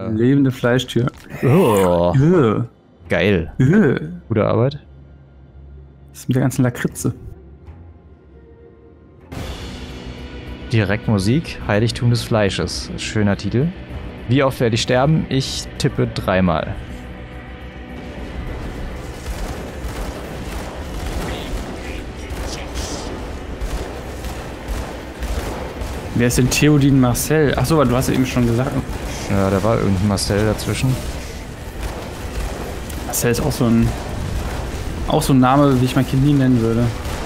Lebende Fleischtür. Oh. Geil. Gute Arbeit. Das ist mit der ganzen Lakritze. Direkt Musik, Heiligtum des Fleisches. Schöner Titel. Wie oft werde ich sterben? Ich tippe 3-mal. Wer ist denn Theodin Marcel? Achso, du hast ja eben schon gesagt. Ja, da war irgendein Marcel dazwischen. Marcel ist auch so ein Name, wie ich mein Kind nie nennen würde.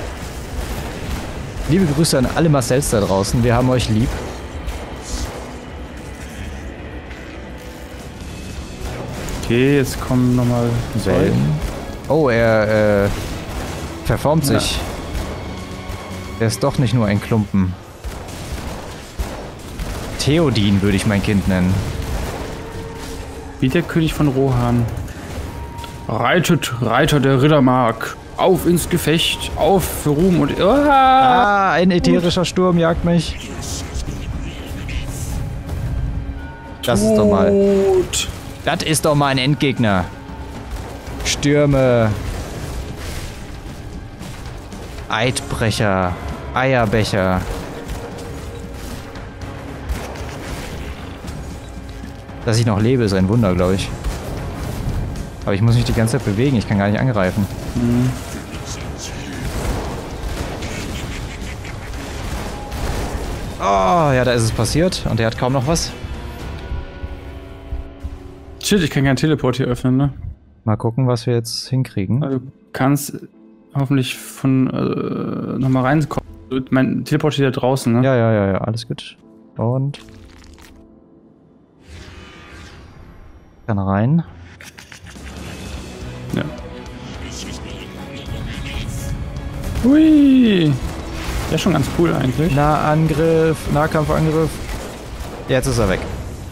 Liebe Grüße an alle Marcells da draußen. Wir haben euch lieb. Okay, jetzt kommen nochmal Wellen. Oh, er verformt sich. Er ist doch nicht nur ein Klumpen. Theodin würde ich mein Kind nennen. Wie der König von Rohan. Reitet, Reiter der Rittermark. Auf ins Gefecht. Auf für Ruhm und... Ein ätherischer Sturm jagt mich. Das ist doch mal... Das ist doch mal ein Endgegner. Stürme. Eidbrecher. Eierbecher. Dass ich noch lebe, ist ein Wunder, glaube ich. Aber ich muss mich die ganze Zeit bewegen, ich kann gar nicht angreifen. Oh, ja, da ist es passiert und der hat kaum noch was. Shit, ich kann keinen Teleport hier öffnen, ne? Mal gucken, was wir jetzt hinkriegen. Also, du kannst hoffentlich von nochmal reinkommen. Mein Teleport steht da draußen, ne? Ja, alles gut. Und... Dann rein. Ja. Hui! Der ist schon ganz cool eigentlich. Nahangriff, Nahkampfangriff. Jetzt ist er weg.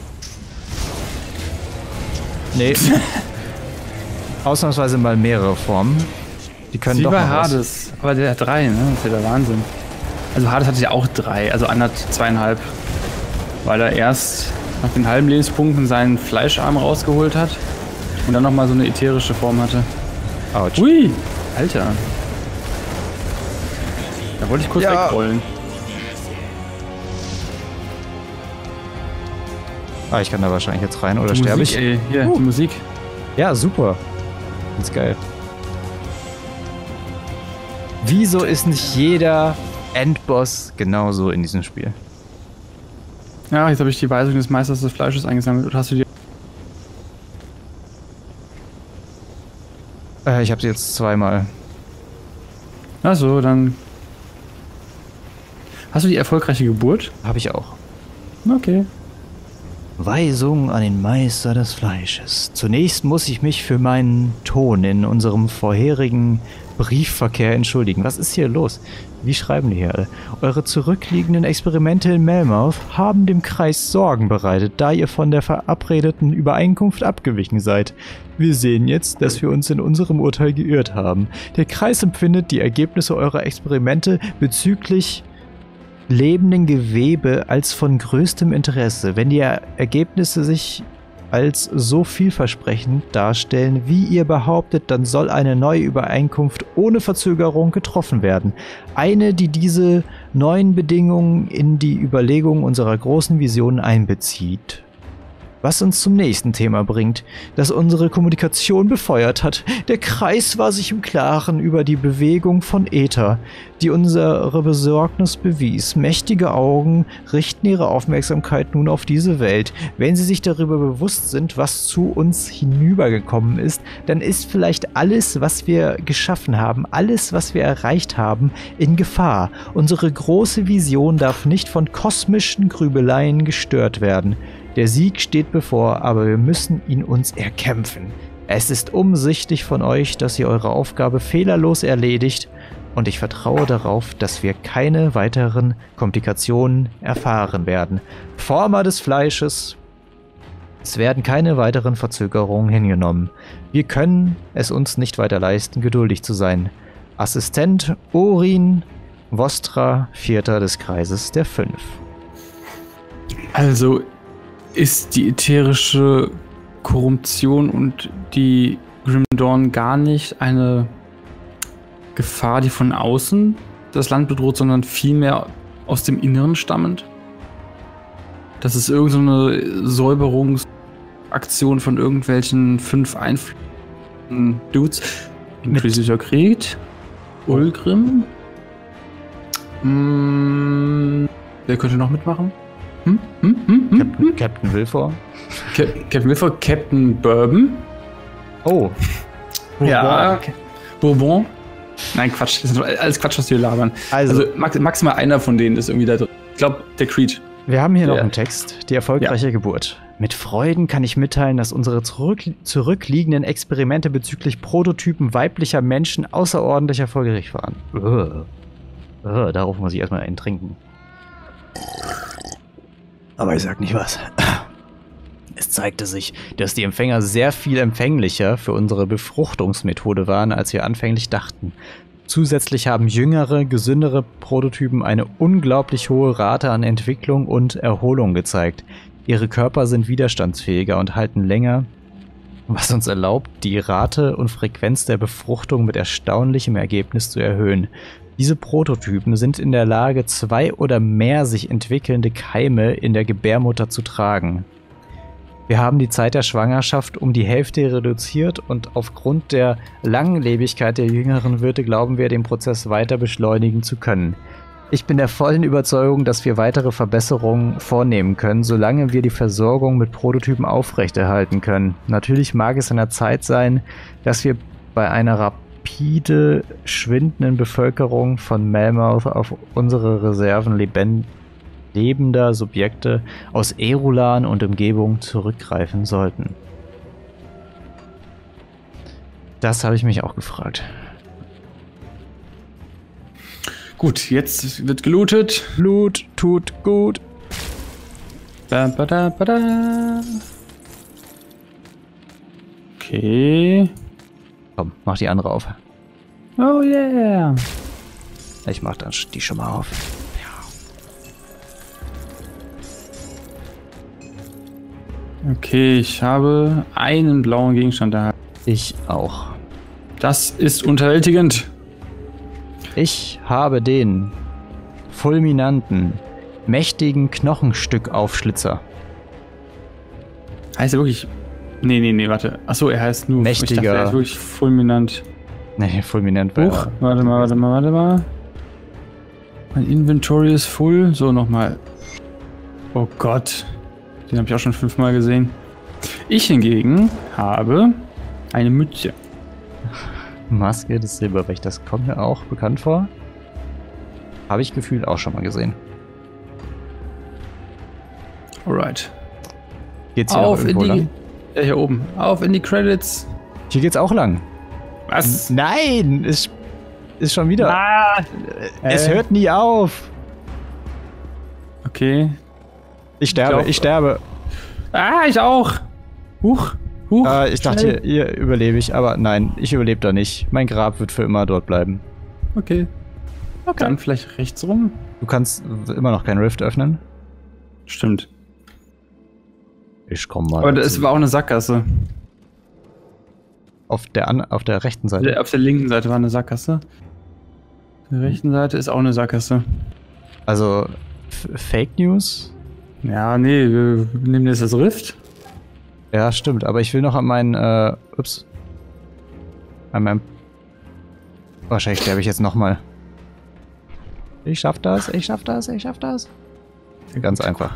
Nee. Ausnahmsweise mal mehrere Formen. Die können doch noch Hades, aber der hat 3, ne? Das ist ja der Wahnsinn. Also Hades hatte ja auch 3, also 2,5. Weil er erst nach den halben Lebenspunkten seinen Fleischarm rausgeholt hat und dann nochmal so eine ätherische Form hatte. Autsch. Ui! Alter. Da wollte ich kurz wegrollen. Ah, ich kann da wahrscheinlich jetzt rein, oder sterbe ich? Ey, hier, die Musik. Ja, super. Das ist geil. Wieso ist nicht jeder Endboss genauso in diesem Spiel? Ja, jetzt habe ich die Weisung des Meisters des Fleisches eingesammelt. Oder hast du die? Ich habe sie jetzt 2-mal. Achso, dann... Hast du die erfolgreiche Geburt? Habe ich auch. Okay. Weisung an den Meister des Fleisches. Zunächst muss ich mich für meinen Ton in unserem vorherigen Briefverkehr entschuldigen. Was ist hier los? Wie schreiben die hier alle? Eure zurückliegenden Experimente in Melmouth haben dem Kreis Sorgen bereitet, da ihr von der verabredeten Übereinkunft abgewichen seid. Wir sehen jetzt, dass wir uns in unserem Urteil geirrt haben. Der Kreis empfindet die Ergebnisse eurer Experimente bezüglich lebenden Gewebe als von größtem Interesse. Wenn die Ergebnisse sich als so vielversprechend darstellen, wie ihr behauptet, dann soll eine neue Übereinkunft ohne Verzögerung getroffen werden. Eine, die diese neuen Bedingungen in die Überlegungen unserer großen Visionen einbezieht. Was uns zum nächsten Thema bringt, das unsere Kommunikation befeuert hat. Der Kreis war sich im Klaren über die Bewegung von Äther, die unsere Besorgnis bewies. Mächtige Augen richten ihre Aufmerksamkeit nun auf diese Welt. Wenn sie sich darüber bewusst sind, was zu uns hinübergekommen ist, dann ist vielleicht alles, was wir geschaffen haben, alles, was wir erreicht haben, in Gefahr. Unsere große Vision darf nicht von kosmischen Grübeleien gestört werden. Der Sieg steht bevor, aber wir müssen ihn uns erkämpfen. Es ist umsichtig von euch, dass ihr eure Aufgabe fehlerlos erledigt und ich vertraue darauf, dass wir keine weiteren Komplikationen erfahren werden. Former des Fleisches, es werden keine weiteren Verzögerungen hingenommen. Wir können es uns nicht weiter leisten, geduldig zu sein. Assistent Orin Vostra, Vierter des Kreises der 5. Also... Ist die ätherische Korruption und die Grim Dawn gar nicht eine Gefahr, die von außen das Land bedroht, sondern vielmehr aus dem Inneren stammend? Das ist irgendeine Säuberungsaktion von irgendwelchen 5 einflussreichen Dudes. Inquisitor Creed, Ulgrim. Wer könnte noch mitmachen? Captain Wilfor. Captain Wilfor, Captain Bourbon. Oh. Ja, okay. Bourbon. Nein, Quatsch. Das ist alles Quatsch, was wir labern. Also maximal einer von denen ist irgendwie da drin. Ich glaube, der Creed. Wir haben hier noch einen Text. Die erfolgreiche Geburt. Mit Freuden kann ich mitteilen, dass unsere zurückliegenden Experimente bezüglich Prototypen weiblicher Menschen außerordentlich erfolgreich waren. Darauf muss ich erstmal einen trinken. Aber ich sag nicht was. Es zeigte sich, dass die Empfänger sehr viel empfänglicher für unsere Befruchtungsmethode waren, als wir anfänglich dachten. Zusätzlich haben jüngere, gesündere Prototypen eine unglaublich hohe Rate an Entwicklung und Erholung gezeigt. Ihre Körper sind widerstandsfähiger und halten länger, was uns erlaubt, die Rate und Frequenz der Befruchtung mit erstaunlichem Ergebnis zu erhöhen. Diese Prototypen sind in der Lage, 2 oder mehr sich entwickelnde Keime in der Gebärmutter zu tragen. Wir haben die Zeit der Schwangerschaft um die Hälfte reduziert und aufgrund der Langlebigkeit der jüngeren Wirte glauben wir, den Prozess weiter beschleunigen zu können. Ich bin der vollen Überzeugung, dass wir weitere Verbesserungen vornehmen können, solange wir die Versorgung mit Prototypen aufrechterhalten können. Natürlich mag es an der Zeit sein, dass wir bei einer rapide schwindenden Bevölkerung von Melmouth auf unsere Reserven lebender Subjekte aus Erulan und Umgebung zurückgreifen sollten. Das habe ich mich auch gefragt. Gut, jetzt wird gelootet. Loot tut gut. Okay. Komm, mach die andere auf. Oh yeah. Ich mach dann die schon mal auf. Okay, ich habe einen blauen Gegenstand da. Ich auch. Das ist unterwältigend. Ich habe den fulminanten, mächtigen Knochenstückaufschlitzer. Heißt er wirklich... Nee, warte. Achso, er heißt nur... Mächtiger. Ich dachte, er ist wirklich fulminant. Nee, fulminant Huch, warte mal. Mein Inventory ist full. So, nochmal. Oh Gott. Den habe ich auch schon 5-mal gesehen. Ich hingegen habe eine Mütze. Maske des Silberwächters kommt mir auch bekannt vor. Habe ich gefühlt auch schon mal gesehen. Alright. Geht's hier auf irgendwo in die... lang? Ja, hier oben. Auf in die Credits. Hier geht's auch lang. Was? Nein! Ist schon wieder... Es hört nie auf! Okay. Ich sterbe. Ah, ich auch. Huch. Ich dachte, hier überlebe ich, aber nein, ich überlebe da nicht. Mein Grab wird für immer dort bleiben. Okay. Dann vielleicht rechts rum. Du kannst immer noch kein Rift öffnen. Stimmt. Ich komm mal. Aber es war auch eine Sackgasse. Auf der rechten Seite. Auf der linken Seite war eine Sackgasse. Auf der rechten Seite ist auch eine Sackgasse. Also Fake News? Ja, nee, wir nehmen jetzt das Rift. Ja, stimmt, aber ich will noch an meinen, an meinem... Wahrscheinlich sterbe ich jetzt nochmal. Ich schaff das. Ganz einfach.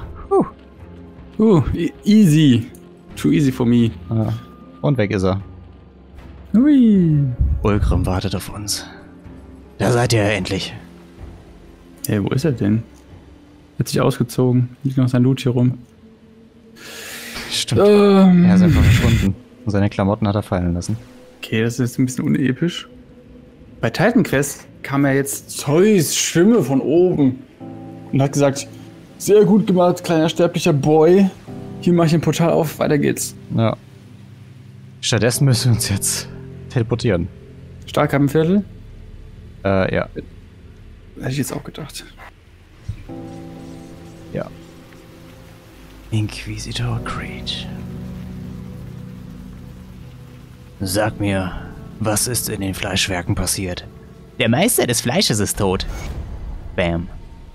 Easy. Too easy for me. Ja. Und weg ist er. Hui. Ulgrim wartet auf uns. Da seid ihr ja endlich. Hey, wo ist er denn? Hat sich ausgezogen. Liegt noch sein Loot hier rum. Stimmt. Er ist einfach verschwunden. Und seine Klamotten hat er fallen lassen. Okay, das ist jetzt ein bisschen unepisch. Bei Titan Quest kam ja jetzt Zeus Stimme von oben und hat gesagt, sehr gut gemacht, kleiner sterblicher Boy. Hier mache ich ein Portal auf, weiter geht's. Ja. Stattdessen müssen wir uns jetzt teleportieren. Stahlkappenviertel? Ja. Hätte ich jetzt auch gedacht. Ja. Inquisitor Creed. Sag mir, was ist in den Fleischwerken passiert? Der Meister des Fleisches ist tot. Bam.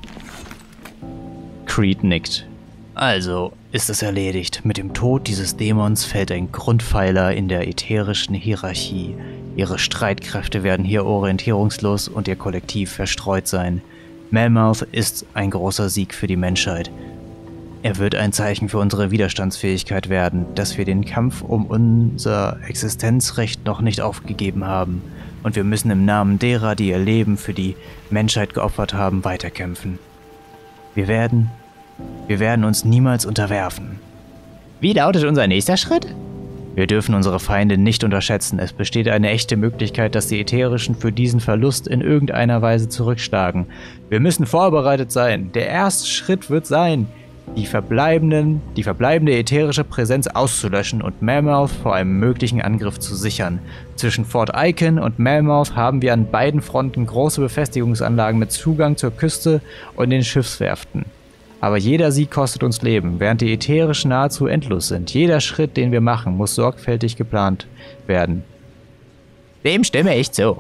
Creed nickt. Also ist es erledigt. Mit dem Tod dieses Dämons fällt ein Grundpfeiler in der ätherischen Hierarchie. Ihre Streitkräfte werden hier orientierungslos und ihr Kollektiv verstreut sein. Melmoth ist ein großer Sieg für die Menschheit. Er wird ein Zeichen für unsere Widerstandsfähigkeit werden, dass wir den Kampf um unser Existenzrecht noch nicht aufgegeben haben. Und wir müssen im Namen derer, die ihr Leben für die Menschheit geopfert haben, weiterkämpfen. Wir werden uns niemals unterwerfen. Wie lautet unser nächster Schritt? Wir dürfen unsere Feinde nicht unterschätzen. Es besteht eine echte Möglichkeit, dass die Ätherischen für diesen Verlust in irgendeiner Weise zurückschlagen. Wir müssen vorbereitet sein. Der erste Schritt wird sein, die verbleibende ätherische Präsenz auszulöschen und Melmoth vor einem möglichen Angriff zu sichern. Zwischen Fort Icon und Melmoth haben wir an beiden Fronten große Befestigungsanlagen mit Zugang zur Küste und den Schiffswerften. Aber jeder Sieg kostet uns Leben, während die Ätherischen nahezu endlos sind. Jeder Schritt, den wir machen, muss sorgfältig geplant werden. Dem stimme ich zu.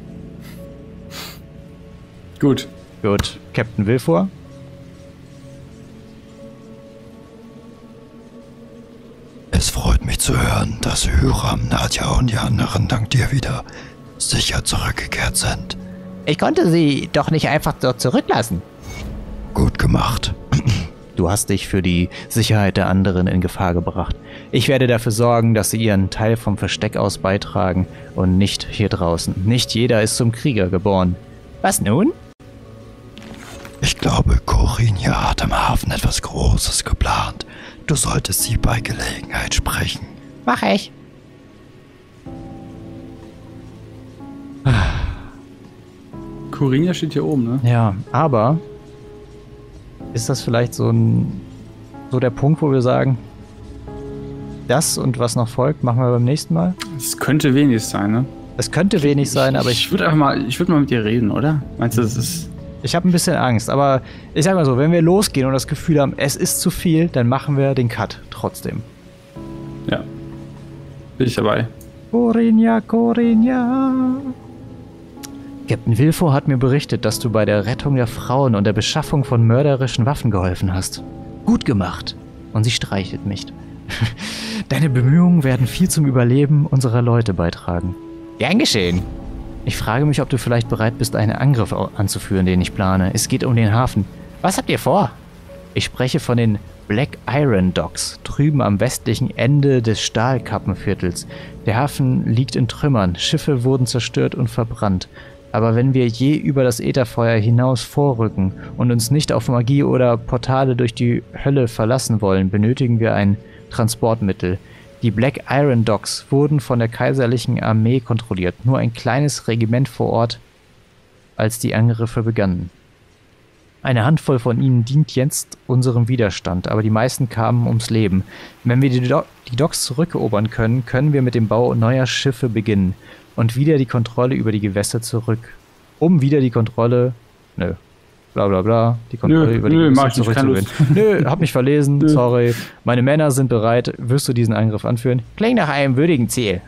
Gut. Gut, Captain Villefort? Es freut mich zu hören, dass Hyram, Nadja und die anderen dank dir wieder sicher zurückgekehrt sind. Ich konnte sie doch nicht einfach dort zurücklassen. Gut gemacht. Du hast dich für die Sicherheit der anderen in Gefahr gebracht. Ich werde dafür sorgen, dass sie ihren Teil vom Versteck aus beitragen und nicht hier draußen. Nicht jeder ist zum Krieger geboren. Was nun? Ich glaube, Korinia hat im Hafen etwas Großes geplant. Du solltest sie bei Gelegenheit sprechen. Mach ich. Korinia steht hier oben, ne? Ja, aber ist das vielleicht so der Punkt, wo wir sagen, das und was noch folgt, machen wir beim nächsten Mal? Es könnte wenig sein, ne? Es könnte wenig sein, aber ich würde mal mit dir reden, oder? Meinst du, das ist... Ich habe ein bisschen Angst, aber ich sag mal so, wenn wir losgehen und das Gefühl haben, es ist zu viel, dann machen wir den Cut trotzdem. Ja. Bin ich dabei. Korinia, Korinia. Captain Villefort hat mir berichtet, dass du bei der Rettung der Frauen und der Beschaffung von mörderischen Waffen geholfen hast. Gut gemacht. Und sie streichelt mich. Deine Bemühungen werden viel zum Überleben unserer Leute beitragen. Gern geschehen. Ich frage mich, ob du vielleicht bereit bist, einen Angriff anzuführen, den ich plane. Es geht um den Hafen. Was habt ihr vor? Ich spreche von den Black Iron Docks, drüben am westlichen Ende des Stahlkappenviertels. Der Hafen liegt in Trümmern, Schiffe wurden zerstört und verbrannt. Aber wenn wir je über das Ätherfeuer hinaus vorrücken und uns nicht auf Magie oder Portale durch die Hölle verlassen wollen, benötigen wir ein Transportmittel. Die Black Iron Docks wurden von der kaiserlichen Armee kontrolliert, nur ein kleines Regiment vor Ort, als die Angriffe begannen. Eine Handvoll von ihnen dient jetzt unserem Widerstand, aber die meisten kamen ums Leben. Wenn wir die Docks zurückerobern können, können wir mit dem Bau neuer Schiffe beginnen und wieder die Kontrolle über die Gewässer zurück. Bla bla bla, die Kontrolle über die Gewässer zurückzugewinnen. Nö, hab mich verlesen, sorry. Meine Männer sind bereit. Wirst du diesen Angriff anführen? Klingt nach einem würdigen Ziel.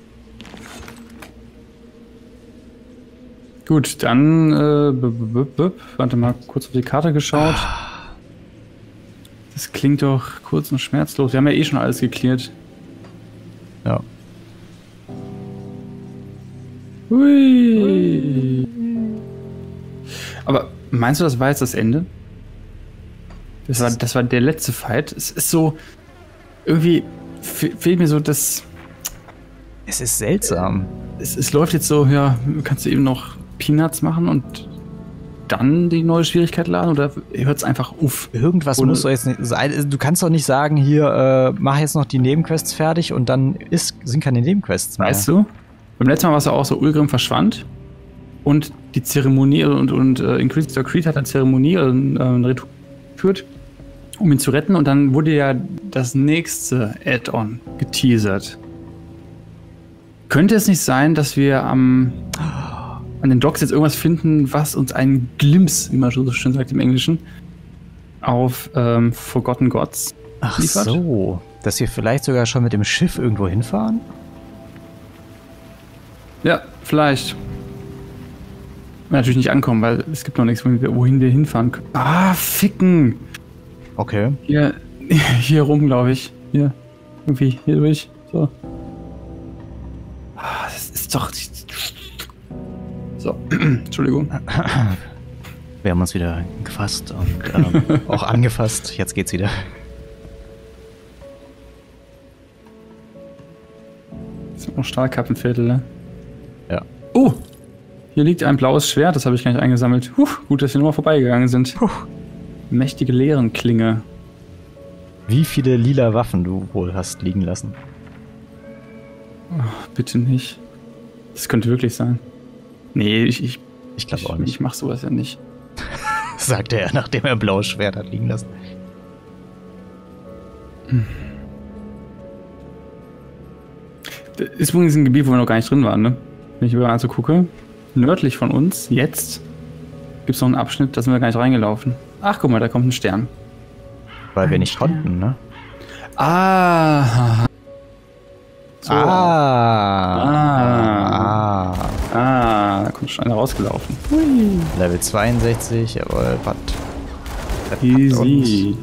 Gut, dann, warte mal, kurz auf die Karte geschaut. Das klingt doch kurz und schmerzlos. Wir haben ja eh schon alles geklärt. Ja. Hui. Aber meinst du, das war jetzt das Ende? Das war der letzte Fight. Es ist so, irgendwie fehlt mir so das... Es ist seltsam. Es läuft jetzt so, ja, kannst du eben noch Peanuts machen und dann die neue Schwierigkeit laden oder hört es einfach auf? Irgendwas muss doch jetzt nicht sein. Du kannst doch nicht sagen, hier, mach jetzt noch die Nebenquests fertig und dann sind keine Nebenquests mehr. Weißt du, beim letzten Mal war es ja auch so, Ulgrim verschwand und die Zeremonie und Inquisitor Creed hat eine Zeremonie geführt, um ihn zu retten und dann wurde ja das nächste Add-on geteasert. Könnte es nicht sein, dass wir an den Docks jetzt irgendwas finden, was uns einen Glimpse, wie man so schön sagt im Englischen, auf Forgotten Gods Ach liefert. so, dass wir vielleicht sogar schon mit dem Schiff irgendwo hinfahren? Ja, vielleicht. Natürlich nicht ankommen, weil es gibt noch nichts, wohin wir hinfahren können. Ah, ficken! Okay. Hier rum, glaube ich. Hier. Irgendwie hier durch. So. Ah, das ist doch... So, Entschuldigung. Wir haben uns wieder gefasst und auch angefasst. Jetzt geht's wieder. Das sind noch Stahlkappenviertel, ne? Ja. Oh! Hier liegt ein blaues Schwert, das habe ich gar nicht eingesammelt. Gut, dass wir nochmal vorbeigegangen sind. Mächtige Leerenklinge. Wie viele lila Waffen du wohl hast liegen lassen? Oh, bitte nicht. Das könnte wirklich sein. Nee, ich glaube auch nicht. Ich mach sowas ja nicht. Sagte er, nachdem er ein blaues Schwert hat liegen lassen. Das ist übrigens ein Gebiet, wo wir noch gar nicht drin waren, ne? Wenn ich überall so gucke. Nördlich von uns, jetzt, gibt es noch einen Abschnitt, da sind wir gar nicht reingelaufen. Ach, guck mal, da kommt ein Stern. Weil wir nicht konnten, ne? Ah. So. Da kommt schon einer rausgelaufen. Hui. Level 62, jawohl, was? Easy.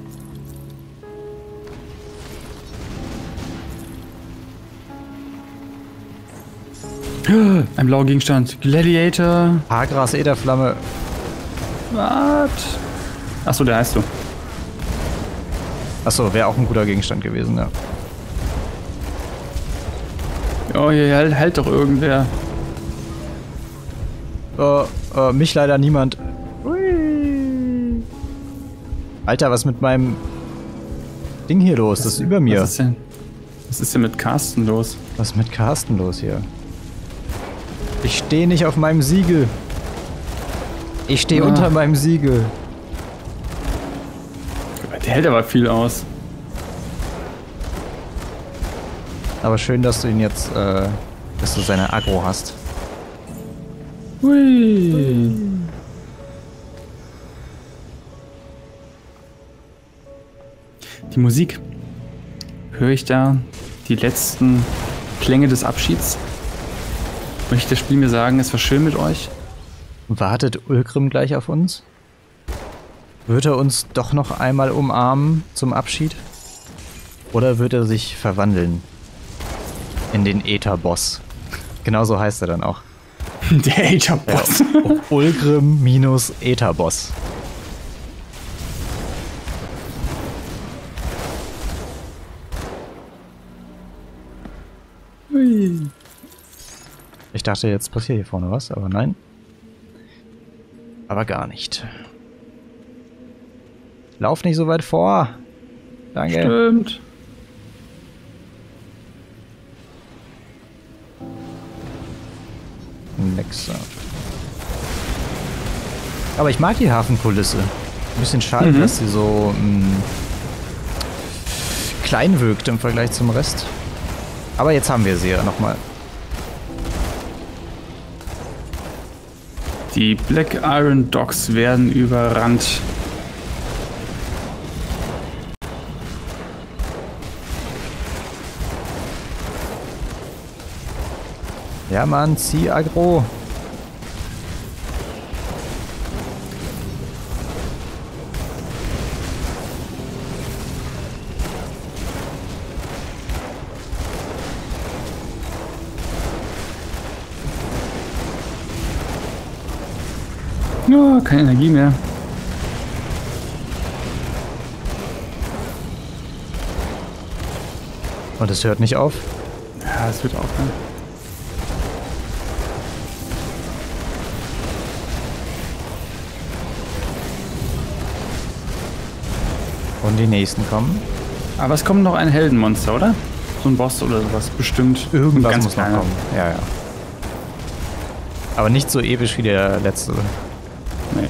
Ein blauer Gegenstand. Gladiator. Hagras Äderflamme. Was? Achso, der heißt so. Achso, wäre auch ein guter Gegenstand gewesen, ja. Oh, hier hält doch irgendwer. Mich leider niemand. Ui. Alter, was ist mit meinem Ding hier los? Das ist über mir. Was ist denn mit Carsten los? Was ist mit Carsten los hier? Ich stehe nicht auf meinem Siegel. Ich stehe unter meinem Siegel. Der hält aber viel aus. Aber schön, dass du ihn jetzt, dass du seine Aggro hast. Hui. Die Musik. Höre ich da die letzten Klänge des Abschieds? Möchte das Spiel mir sagen, es war schön mit euch? Wartet Ulgrim gleich auf uns? Wird er uns doch noch einmal umarmen zum Abschied? Oder wird er sich verwandeln in den Ätherboss? Genauso heißt er dann auch. Der Ätherboss. Ja, Ulgrim minus Ätherboss. Hui. Ich dachte, jetzt passiert hier vorne was, aber nein. Aber gar nicht. Lauf nicht so weit vor. Danke. Stimmt. Nexer. Aber ich mag die Hafenkulisse. Ein bisschen schade, dass sie so klein wirkt im Vergleich zum Rest. Aber jetzt haben wir sie ja nochmal. Die Black Iron Docks werden überrannt. Ja, Mann, zieh aggro. Ja, keine Energie mehr. Und es hört nicht auf. Ja, es wird aufhören. Und die nächsten kommen. Aber es kommt noch ein Heldenmonster, oder? So ein Boss oder sowas, bestimmt. Irgendwas Ganz muss noch kleiner. kommen. Ja, ja. Aber nicht so episch wie der letzte. Nee.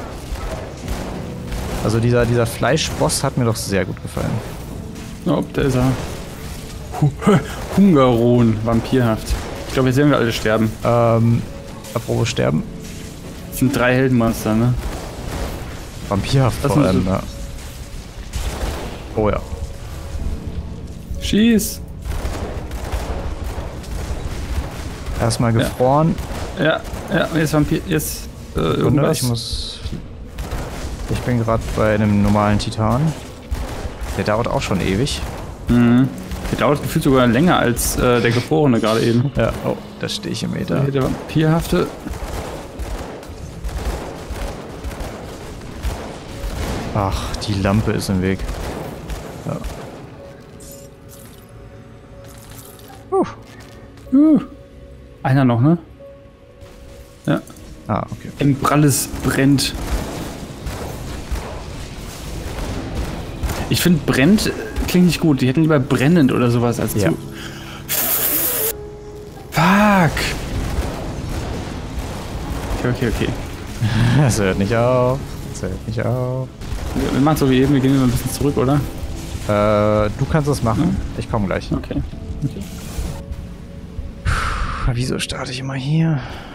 Also dieser Fleischboss hat mir doch sehr gut gefallen. Oh, da ist er. Hungaron, vampirhaft. Ich glaube, jetzt werden wir alle sterben. Apropos sterben. Das sind 3 Heldenmonster, ne? Vampirhaft Das vor sind allem, so- ja. Oh ja. Schieß! Erstmal gefroren. Ja, jetzt Vampir, jetzt irgendwas. Ich bin gerade bei einem normalen Titan. Der dauert auch schon ewig. Mhm. Der dauert gefühlt sogar länger als der Gefrorene gerade eben. Ja, oh, da stehe ich im Meter. Hier der Vampirhafte. Ach, die Lampe ist im Weg. Ja. Einer noch, ne? Ja. Ah, okay. Embralles brennt. Ich finde, brennt klingt nicht gut. Die hätten lieber brennend oder sowas als Ja. zu. Fuck! Okay. Das hört nicht auf. Das hört nicht auf. Wir machen es so wie eben, wir gehen immer ein bisschen zurück, oder? Du kannst das machen. Ich komme gleich. Okay. Wieso starte ich immer hier?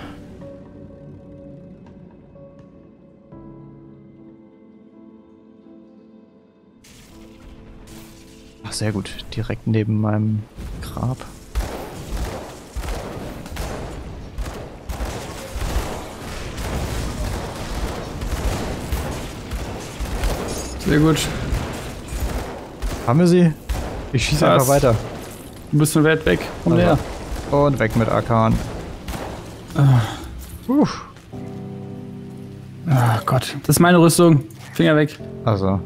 Ach, sehr gut. Direkt neben meinem Grab. Sehr gut. Haben wir sie? Ich schieße einfach weiter. Du bist schon weit weg. Komm her. Und weg mit Arkan. Ach Gott. Das ist meine Rüstung. Finger weg. Also.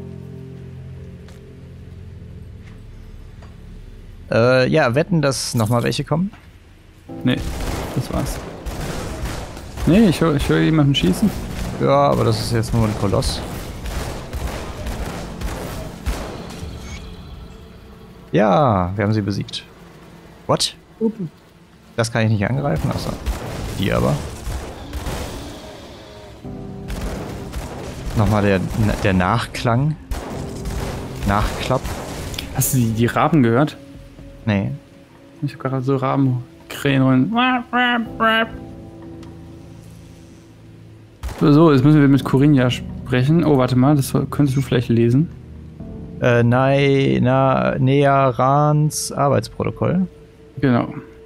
Ja, wetten, dass nochmal welche kommen? Nee, das war's. Nee, ich höre jemanden schießen. Ja, aber das ist jetzt nur ein Koloss. Ja, wir haben sie besiegt. What? Das kann ich nicht angreifen? Achso. Die aber. Nochmal der Nachklang. Nachklapp. Hast du die Raben gehört? Nee. Ich habe gerade so Rabenkrähen. So, jetzt müssen wir mit Corinna sprechen. Oh, warte mal, das könntest du vielleicht lesen. Nearans Arbeitsprotokoll. Genau.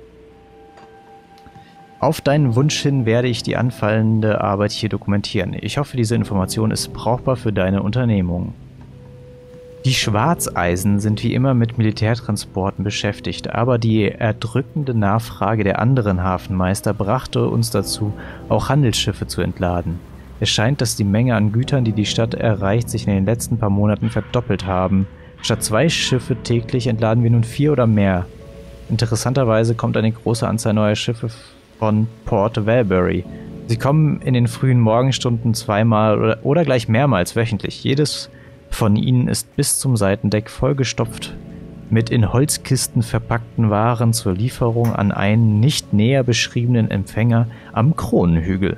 Auf deinen Wunsch hin werde ich die anfallende Arbeit hier dokumentieren. Ich hoffe, diese Information ist brauchbar für deine Unternehmung. Die Schwarzeisen sind wie immer mit Militärtransporten beschäftigt, aber die erdrückende Nachfrage der anderen Hafenmeister brachte uns dazu, auch Handelsschiffe zu entladen. Es scheint, dass die Menge an Gütern, die die Stadt erreicht, sich in den letzten paar Monaten verdoppelt haben. Statt 2 Schiffe täglich entladen wir nun 4 oder mehr. Interessanterweise kommt eine große Anzahl neuer Schiffe von Port Valbury. Sie kommen in den frühen Morgenstunden zweimal oder gleich mehrmals wöchentlich. Jedes von ihnen ist bis zum Seitendeck vollgestopft mit in Holzkisten verpackten Waren zur Lieferung an einen nicht näher beschriebenen Empfänger am Kronenhügel.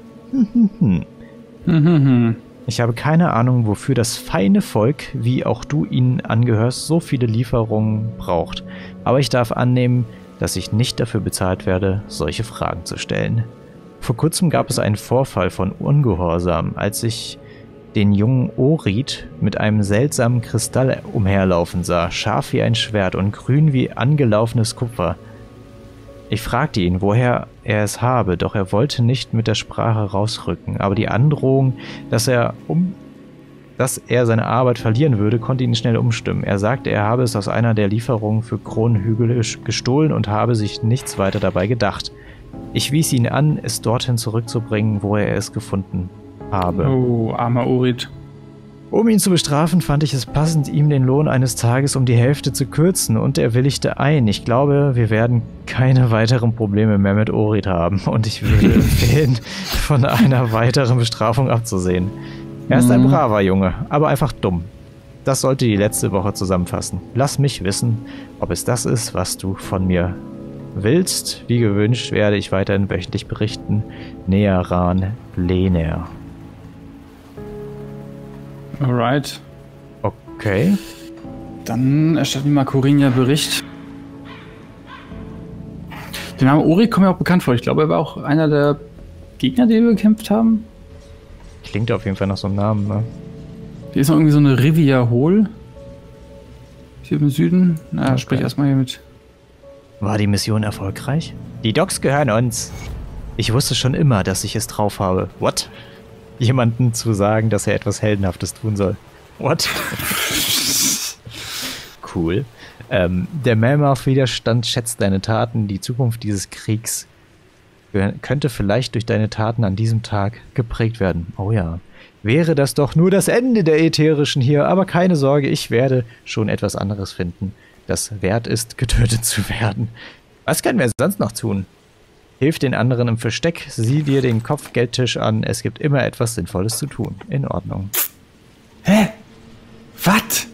Ich habe keine Ahnung, wofür das feine Volk, wie auch du ihnen angehörst, so viele Lieferungen braucht. Aber ich darf annehmen, dass ich nicht dafür bezahlt werde, solche Fragen zu stellen. Vor kurzem gab es einen Vorfall von Ungehorsam, als ich den jungen Orit mit einem seltsamen Kristall umherlaufen sah, scharf wie ein Schwert und grün wie angelaufenes Kupfer. Ich fragte ihn, woher er es habe, doch er wollte nicht mit der Sprache rausrücken, aber die Androhung, dass er seine Arbeit verlieren würde, konnte ihn schnell umstimmen. Er sagte, er habe es aus einer der Lieferungen für Kronenhügel gestohlen und habe sich nichts weiter dabei gedacht. Ich wies ihn an, es dorthin zurückzubringen, wo er es gefunden habe. Oh, armer Orit. Um ihn zu bestrafen, fand ich es passend, ihm den Lohn eines Tages um die Hälfte zu kürzen, und er willigte ein. Ich glaube, wir werden keine weiteren Probleme mehr mit Orit haben, und ich würde empfehlen, von einer weiteren Bestrafung abzusehen. Er ist ein braver Junge, aber einfach dumm. Das sollte die letzte Woche zusammenfassen. Lass mich wissen, ob es das ist, was du von mir willst. Wie gewünscht werde ich weiterhin wöchentlich berichten. Nearan Lener. Alright. Okay. Dann erstatten wir mal Corinna Bericht. Der Name Orit kommt mir auch bekannt vor. Ich glaube, er war auch einer der Gegner, die wir bekämpft haben. Klingt auf jeden Fall nach so einem Namen, ne? Hier ist noch irgendwie so eine Rivia Hol. hier im Süden. Na, okay. Sprich erstmal hier mit. War die Mission erfolgreich? Die Dogs gehören uns. Ich wusste schon immer, dass ich es drauf habe. What? Jemanden zu sagen, dass er etwas Heldenhaftes tun soll. What? Cool. Der Melmoth-Widerstand schätzt deine Taten. Die Zukunft dieses Kriegs könnte vielleicht durch deine Taten an diesem Tag geprägt werden. Oh ja. Wäre das doch nur das Ende der Ätherischen hier. Aber keine Sorge, ich werde schon etwas anderes finden, das wert ist, getötet zu werden. Was können wir sonst noch tun? Hilf den anderen im Versteck, sieh dir den Kopfgeldtisch an. Es gibt immer etwas Sinnvolles zu tun. In Ordnung. Hä? Was?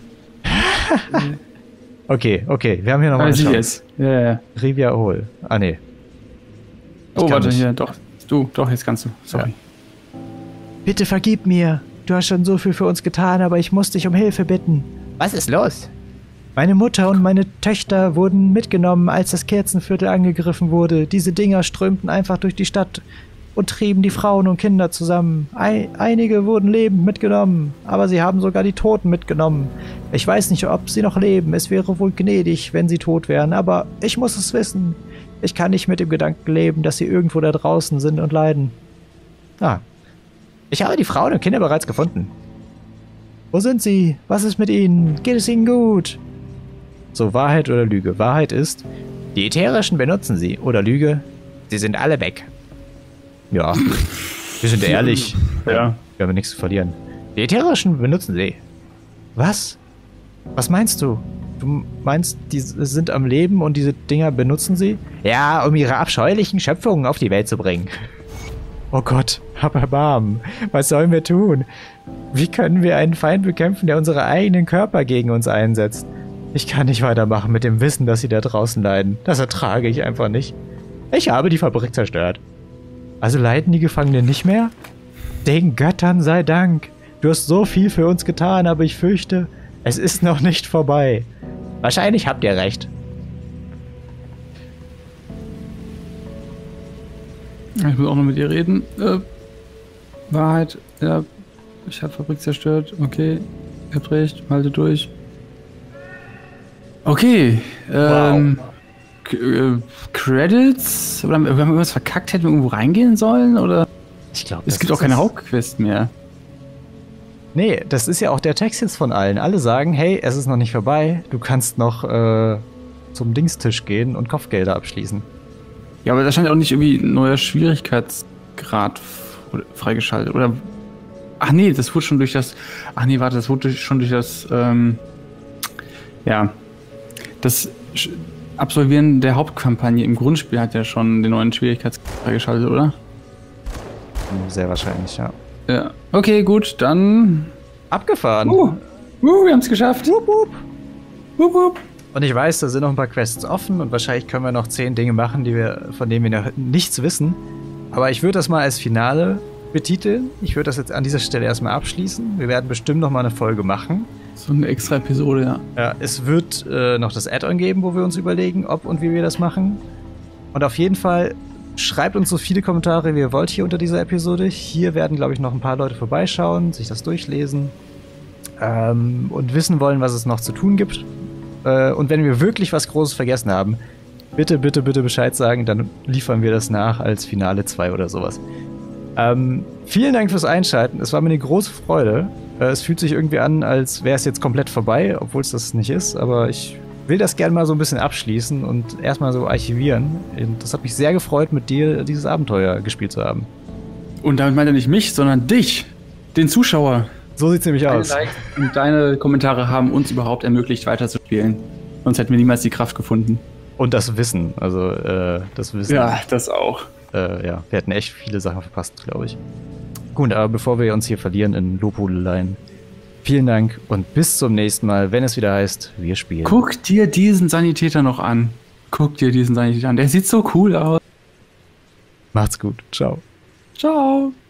Okay, wir haben hier nochmal eine Chance. Ja. Rivia Hol. Ah, nee. Oh, warte, hier, doch. Doch, jetzt kannst du. Sorry. Ja. Bitte vergib mir. Du hast schon so viel für uns getan, aber ich muss dich um Hilfe bitten. Was ist los? Meine Mutter und meine Töchter wurden mitgenommen, als das Kerzenviertel angegriffen wurde. Diese Dinger strömten einfach durch die Stadt und trieben die Frauen und Kinder zusammen. Einige wurden lebend mitgenommen, aber sie haben sogar die Toten mitgenommen. Ich weiß nicht, ob sie noch leben. Es wäre wohl gnädig, wenn sie tot wären, aber ich muss es wissen. Ich kann nicht mit dem Gedanken leben, dass sie irgendwo da draußen sind und leiden. Ah. Ich habe die Frauen und Kinder bereits gefunden. Wo sind sie? Was ist mit ihnen? Geht es ihnen gut? So, Wahrheit oder Lüge? Wahrheit ist, die Ätherischen benutzen sie. Oder Lüge, sie sind alle weg. Ja, wir sind ehrlich. Ja. Wir haben nichts zu verlieren. Die Ätherischen benutzen sie. Was? Was meinst du? Du meinst, die sind am Leben und diese Dinger benutzen sie? Ja, um ihre abscheulichen Schöpfungen auf die Welt zu bringen. Oh Gott, hab Erbarmen. Was sollen wir tun? Wie können wir einen Feind bekämpfen, der unsere eigenen Körper gegen uns einsetzt? Ich kann nicht weitermachen mit dem Wissen, dass sie da draußen leiden. Das ertrage ich einfach nicht. Ich habe die Fabrik zerstört. Also leiden die Gefangenen nicht mehr? Den Göttern sei Dank. Du hast so viel für uns getan, aber ich fürchte, es ist noch nicht vorbei. Wahrscheinlich habt ihr recht. Ich muss auch noch mit ihr reden. Wahrheit, ja. Ich habe Fabrik zerstört. Okay, ihr habt recht. Halte durch. Okay. Wow. Credits? Oder haben wir irgendwas verkackt? Hätten wir irgendwo reingehen sollen? Oder? Ich glaube, es gibt auch keine Hauptquest mehr. Nee, das ist ja auch der Text jetzt von allen. Alle sagen, hey, es ist noch nicht vorbei. Du kannst noch zum Dingstisch gehen und Kopfgelder abschließen. Ja, aber da scheint auch nicht irgendwie ein neuer Schwierigkeitsgrad freigeschaltet. Oder. Ach nee, das wurde schon durch das. Ach nee, warte, das wurde schon durch das. Das Absolvieren der Hauptkampagne im Grundspiel hat ja schon den neuen Schwierigkeitsgrad freigeschaltet, oder? Sehr wahrscheinlich, ja. Ja. Okay, gut, dann. Abgefahren. Wir haben es geschafft. Wupp, wupp. Wupp, wupp. Und ich weiß, da sind noch ein paar Quests offen und wahrscheinlich können wir noch 10 Dinge machen, von denen wir noch nichts wissen. Aber ich würde das mal als Finale betiteln. Ich würde das jetzt an dieser Stelle erstmal abschließen. Wir werden bestimmt noch mal eine Folge machen. So eine extra Episode, ja. Ja, es wird noch das Add-on geben, wo wir uns überlegen, ob und wie wir das machen. Und auf jeden Fall schreibt uns so viele Kommentare, wie ihr wollt hier unter dieser Episode. Hier werden, glaube ich, noch ein paar Leute vorbeischauen, sich das durchlesen und wissen wollen, was es noch zu tun gibt. Und wenn wir wirklich was Großes vergessen haben, bitte, bitte, bitte Bescheid sagen, dann liefern wir das nach als Finale 2 oder sowas. Vielen Dank fürs Einschalten. Es war mir eine große Freude. Es fühlt sich irgendwie an, als wäre es jetzt komplett vorbei, obwohl es das nicht ist. Aber ich will das gerne mal so ein bisschen abschließen und erstmal so archivieren. Und das hat mich sehr gefreut, mit dir dieses Abenteuer gespielt zu haben. Und damit meint er nicht mich, sondern dich, den Zuschauer. So sieht's nämlich aus. Deine Likes und deine Kommentare haben uns überhaupt ermöglicht, weiterzuspielen. Sonst hätten wir niemals die Kraft gefunden. Und das Wissen, also das Wissen. Ja, das auch. Wir hätten echt viele Sachen verpasst, glaube ich. Gut, aber bevor wir uns hier verlieren in Lobhudeleien, vielen Dank und bis zum nächsten Mal, wenn es wieder heißt, wir spielen. Guck dir diesen Sanitäter noch an. Guck dir diesen Sanitäter an. Der sieht so cool aus. Macht's gut. Ciao. Ciao.